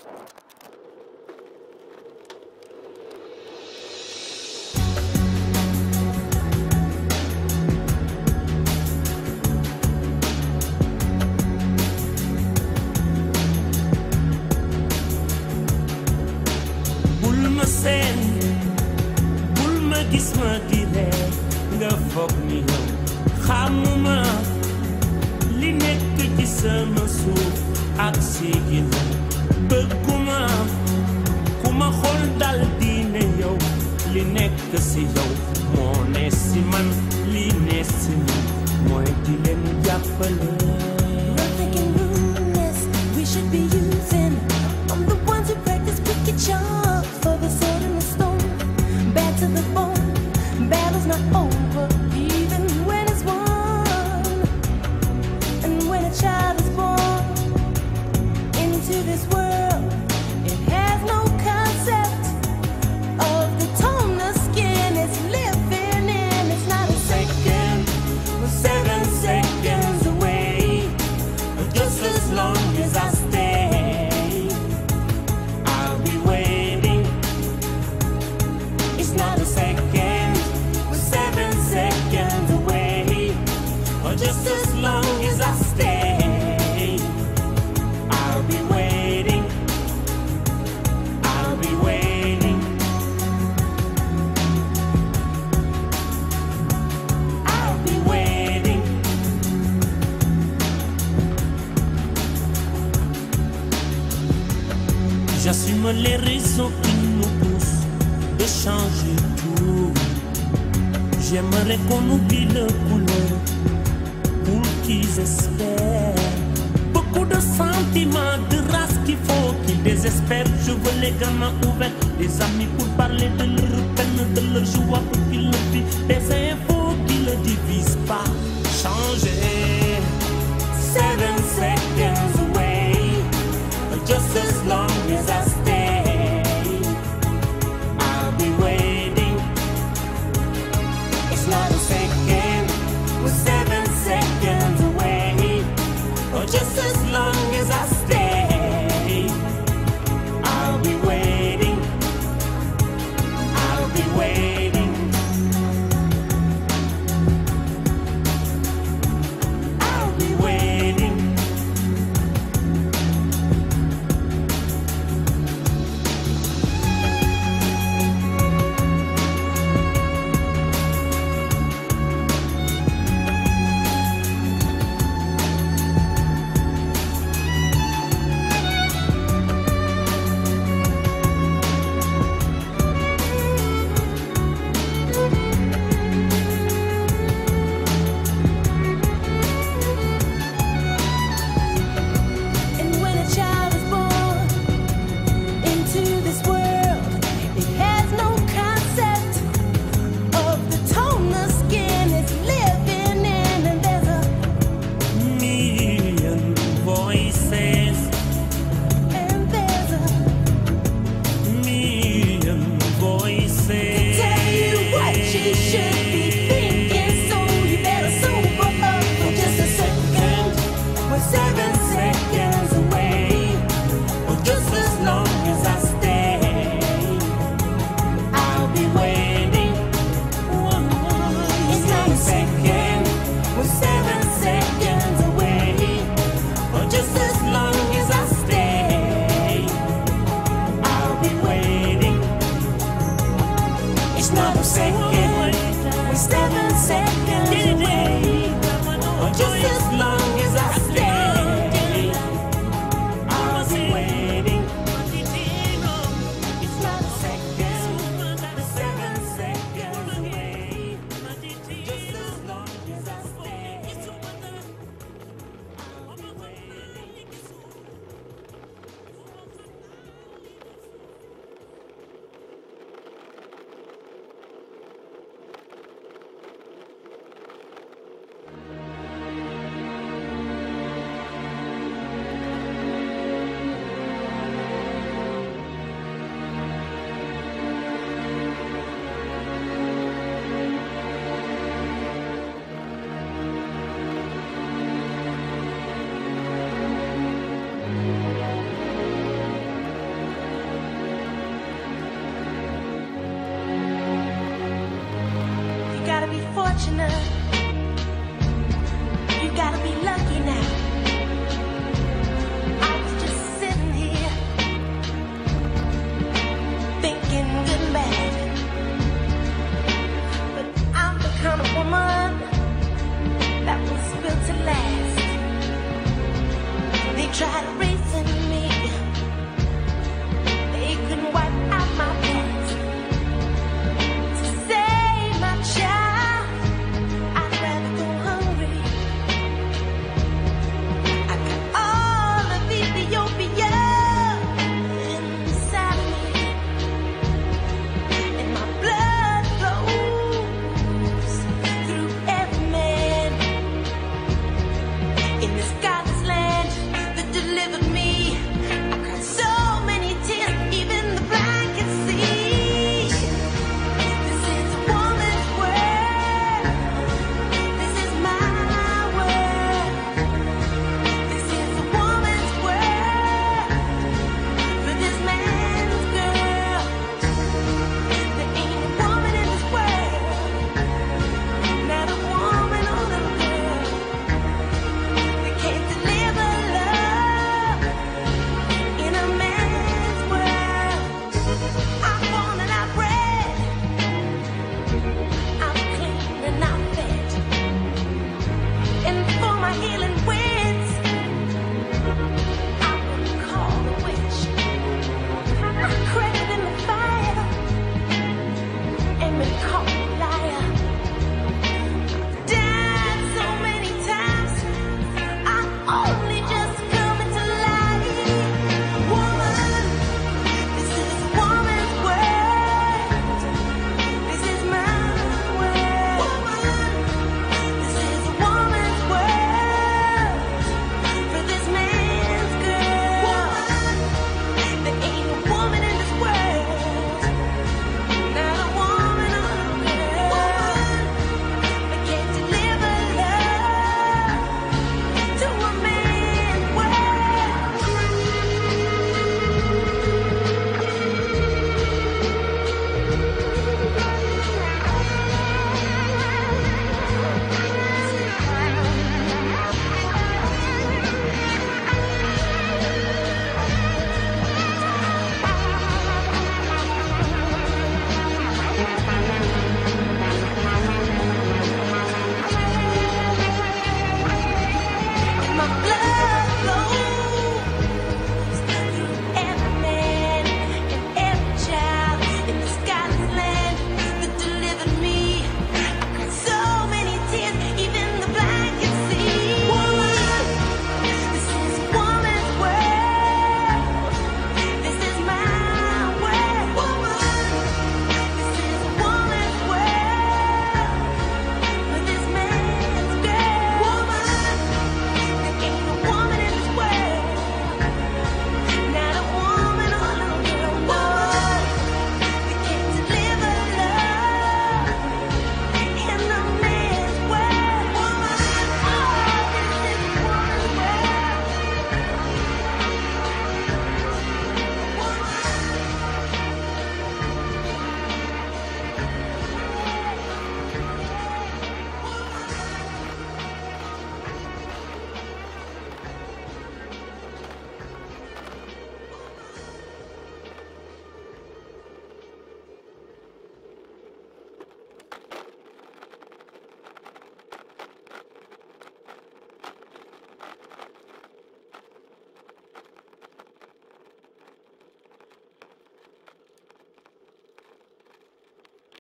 gis ma di reer nga foog ni yow xamuma li nekk ci sama suuf ak sigi la bëgguma ku ma xool dal di ne yow li nekk si yow moo ne si man li ne si man mooy di leen jàppale. Nothing can ruin this. We should be using. I'm the ones who practice wicked charms for the sword and the stone. Bad to the bone. Battle's not over, even when it's won. And when a child is born into this world, it has no concept of the tone the skin is living in. It's not a second, we're 7 seconds away. Just as long as I stay, I'll be waiting. It's not a second. Seconds away, or just as long as I stay, I'll be waiting, I'll be waiting, I'll be waiting. J'assume les raisons qui nous poussent de changer tout. J'aimerais qu'on oublie le couleur pour qu'ils espèrent. Beaucoup de sentiments, de race qu'il faut qu'ils désespèrent. Je veux les gamins ouverts, des amis pour parler de leur peine, de leur joie pour qu'ils le vivent. Des infos qui ne divisent pas, changer.